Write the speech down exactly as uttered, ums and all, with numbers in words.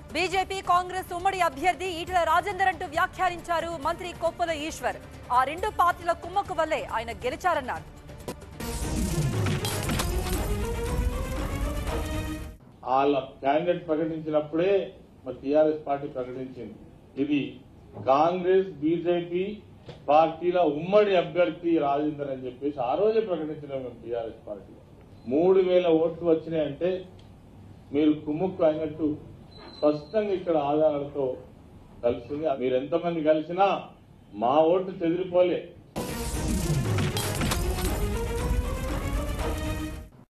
BJP Congress ఉమ్మడి అభ్యర్థి ఈటెల రాజేందర్ అంటూ వ్యాఖ్యానించారు మంత్రి కొప్పుల ఈశ్వర్. ఆ రెండు పార్టీల కుమ్మక్కు వల్లే ఆయన గెలిచారన్నారు. వాళ్ళ క్యాండిడేట్ ప్రకటించినప్పుడే మరి టీఆర్ఎస్ పార్టీ ప్రకటించింది. ఇది కాంగ్రెస్ బీజేపీ పార్టీల ఉమ్మడి అభ్యర్థి రాజేందర్ అని చెప్పేసి ఆ రోజే ప్రకటించడం మేము టీఆర్ఎస్ పార్టీ. మూడు వేల ఓట్లు వచ్చినాయంటే మీరు కుమ్ముక్కు అయినట్టు స్పష్టంగా ఇక్కడ ఆధారాలతో కలిసింది. మీరు ఎంతమంది కలిసినా మా ఓటు చెదిరిపోలే.